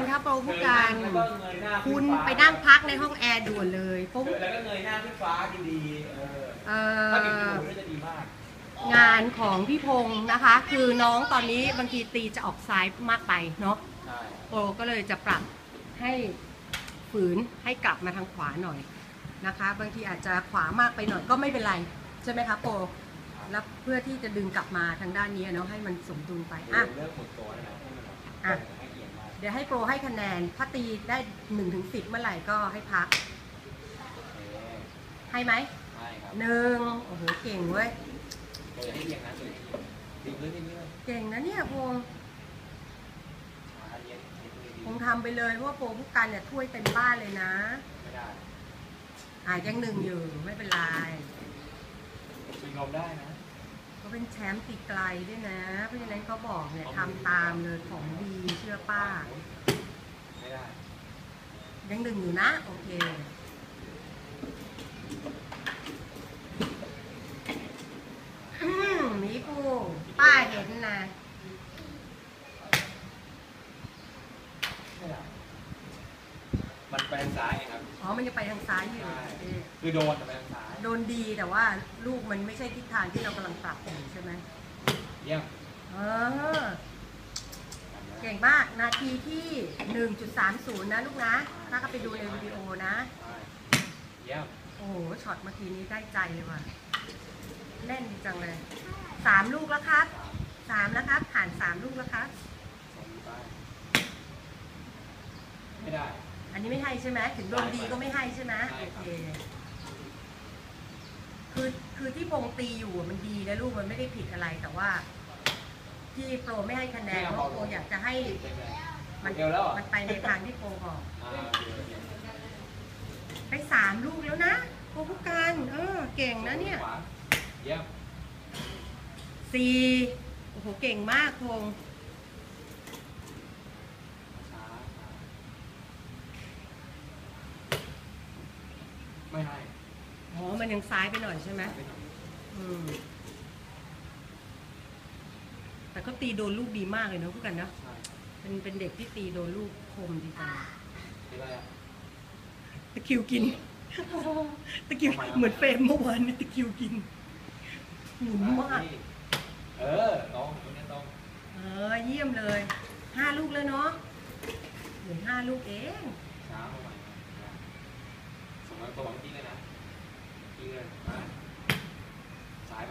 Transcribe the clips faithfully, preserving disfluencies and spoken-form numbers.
ครับโปรผู้การคุณไปนั่งพักในห้องแอร์ด่วนเลยปุ๊บแล้วก็เงยหน้าขึ้นฟ้าดีๆเออถ้ามีประโยชน์จะดีมากงานของพี่พงษ์นะคะ คือน้องตอนนี้บางทีตีจะออกซ้ายมากไปเนาะโปรก็เลยจะปรับให้ฝืนให้กลับมาทางขวาหน่อยนะคะ บางทีอาจจะขวามากไปหน่อยก็ไม่เป็นไรใช่ไหมคะโปรแล้วเพื่อที่จะดึงกลับมาทางด้านนี้เนาะให้มันสมดุลไปอ่ะเลือกหมดตัวนะอ่ะเดี๋ยวให้โปรให้คะแนนถ้าตีได้หนึ่งถึงสิบเมื่อไหร่ก็ให้พักให้ไหมให้ครับหนึ่งโอ้โหเก่งเว้ยให้เรียงนะเลยดีเลยดีเลยเก่งนะเนี่ยพงษ์พงษ์ทำไปเลยเพราะว่าโปรผู้การเนี่ยถ้วยเต็มบ้านเลยนะไม่ได้อ่ายังหนึ่งอยู่ไม่เป็นไรชิงลมได้นะเขาเป็นแชมป์ตีไกลด้วยนะเพราะฉะนั้นเขาบอกเนี่ยทำตามเลยของดีเชื่อป้าไม่ได้ยังหนึ่งอยู่นะโอเคอืมมีกูป้าเห็นนะมันไปทางซ้ายครับอ๋อมันจะไปทางซ้ายอยู่คือโดนไปทางซ้ายโดนดีแต่ว่าลูกมันไม่ใช่ทิศทางที่เรากำลังปรับอยู่ใช่ไหมเยี่ยมเออเก่งมากนาทีที่ หนึ่งจุดสามศูนย์ นะลูกนะถ้าก็ไปดูในวิดีโอนะเยี่ยมโอ้โหช็อตเมื่อกี้นี้ได้ใจเลยว่ะแน่นจังเลยสามลูกแล้วครับสามแล้วครับผ่านสามลูกแล้วครับไม่ได้อันนี้ไม่ให้ใช่ไหมถึงโดนดีก็ไม่ให้ใช่ไหมโอเคคือคือที่พงตีอยู่มันดีนะลูกมันไม่ได้ผิดอะไรแต่ว่าที่โปรไม่ให้คะแนนเพราะโปรอยากจะให้มันมันไปในทางที่โปรบอกไปสามลูกแล้วนะโปรผู้การเออเก่งนะเนี่ยสี่โอ้โหเก่งมากพงไม่ให้อ๋อมันยังซ้ายไปหน่อยใช่ไหมอืมแต่ก็ตีโดนลูกดีมากเลยนะพูดกันนะเป็นเป็นเด็กที่ตีโดนลูกคมดีจังตะคิวกินตะคิวเหมือนเฟรมเมื่อวานตะคิวกินหมุนมากเออตรงตรงนี้ตรงเออเยี่ยมเลยห้าลูกแล้วเนาะเหลือห้าลูกเองช้าเข้าไปส่งมาตัวจริงเลยนะจริงเลยสายไป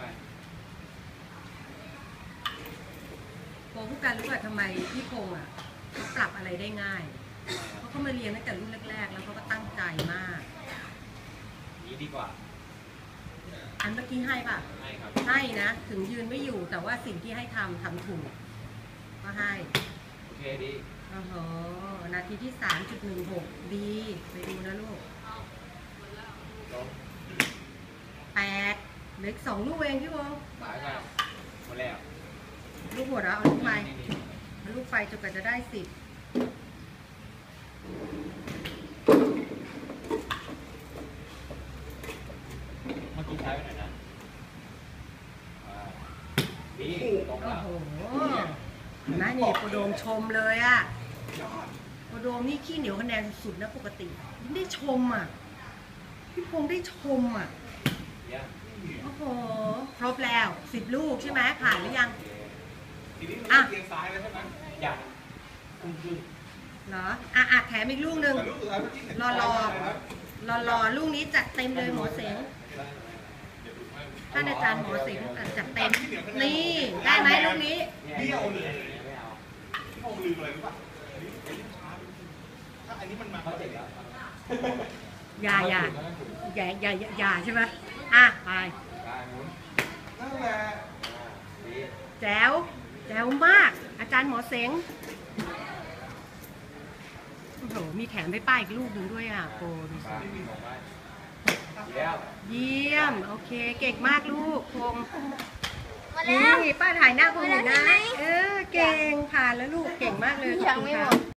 โปรผู้การรู้ว่าทำไมพี่พงษ์อ่ะเขาปรับอะไรได้ง่ายเพราะเขามาเรียนตั้งแต่รุ่นแรกๆแล้วเขาก็ตั้งใจมากนี้ดีกว่าอันเมื่อกี้ให้ป่ะให้ครับให้นะถึงยืนไม่อยู่แต่ว่าสิ่งที่ให้ทำทำถูกก็ให้โอเคดีโอ้โหนาทีที่ สามจุดหนึ่งหก ดีไปดูนะลูกแปดเหลือสองลูกเองพี่วงสายไปหมดแล้วลูกหมดแล้วเอาลูกไฟเอาลูกไฟจนกว่าจะได้สิบเมื่อกี้ใช้ไปไหนนะดีตรงแล้วโอ้โหนะนี่โปรโดมชมเลยอ่ะโปรโดมนี่ขี้เหนียวคะแนนสุดนะปกติได้ชมอ่ะพี่พงษ์ได้ชมอ่ะโอ้โหครบแล้วสิบลูกใช่ไหมผ่านหรือยังอ่ะเอียงซ้ายแล้วใช่ไหมอยากเหรออ่ะอ่ะแถมอีกลูกหนึ่งรอรอรอรอลูกนี้จัดเต็มเลยหมอเสงท่านอาจารย์หมอเสงจัดเต็มนี่ได้ไหมลูกนี้เบี้ยวเลยพี่พงษ์ลืมอะไรรู้ป่ะถ้าอันนี้มันมาเขาเจ็บแล้วอย่าอย่าอย่าอย่าอย่าใช่ไหมอ่ะไปนั่นแหละแจ๋วแจ๋วมากอาจารย์หมอเสงโอ้โหมีแถมให้ป้าอีกลูกหนึ่งด้วยอ่ะโปรดูสิเยี่ยมโอเคเก่งมากลูกพงนี่ป้าถ่ายหน้าพงอยู่นะเออเก่งผ่านแล้วลูกเก่งมากเลยขอบคุณค่ะ